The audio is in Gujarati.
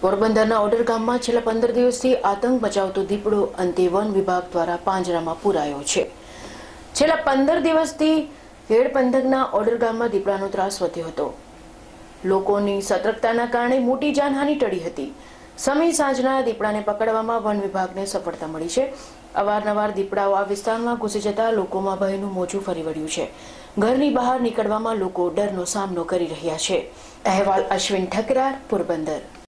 પોરબંદરના ઓડર ગામમાં છેલ્લા 15 દિવસથી આતંક મચાવતો દીપડો અંતે વન વિભાગ દ્વારા પાંજરામાં પૂરાયો છે। છેલ્લા 15 દિવસથી હેડ પંથકના ઓડર ગામમાં દીપડાનો ત્રાસ વધ્યો હતો। લોકોની સતર્કતાના કારણે મોટી જાનહાનિ ટળી હતી। સમય સાંજના દીપડાને પકડવામાં વન વિભાગને સફળતા મળી છે। અવારનવાર દીપડાઓ આ વિસ્તારમાં ઘૂસી જતા લોકોમાં ભયનું મોજું ફરી વળ્યું છે। ઘરની બહાર નીકળવામાં લોકો ડરનો સામનો કરી રહ્યા છે। અહેવાલ અશ્વિન ઠકરાર, પોરબંદર।